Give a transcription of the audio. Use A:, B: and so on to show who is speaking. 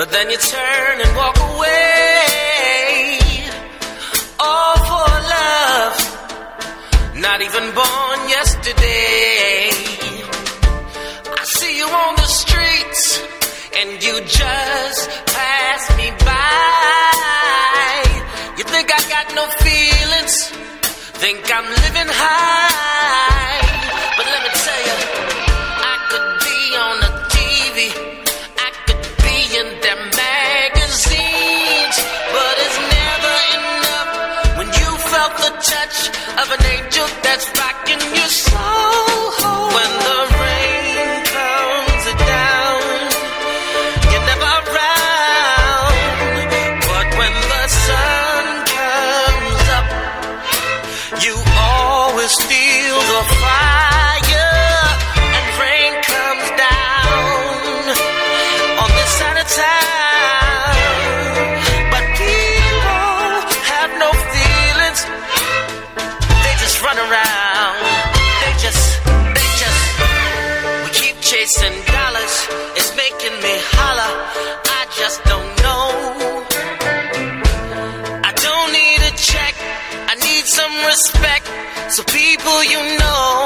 A: but then you turn and walk away. All for love, not even born yesterday. I see you on the streets and you just pass me by. You think I got no feelings, think I'm living high. But let me tell you, I could be on the TV, I could be in their magazines, but it's never enough when you felt the touch of an angel that's rocking your soul. When the rain comes down, you're never around, but when the sun comes up, you always feel the fire. And rain comes down on this side of town, but people have no feelings. They just run around. They just we keep chasing dollars. It's making me holler. I just don't know. I don't need a check, I need some respect. So people, you know,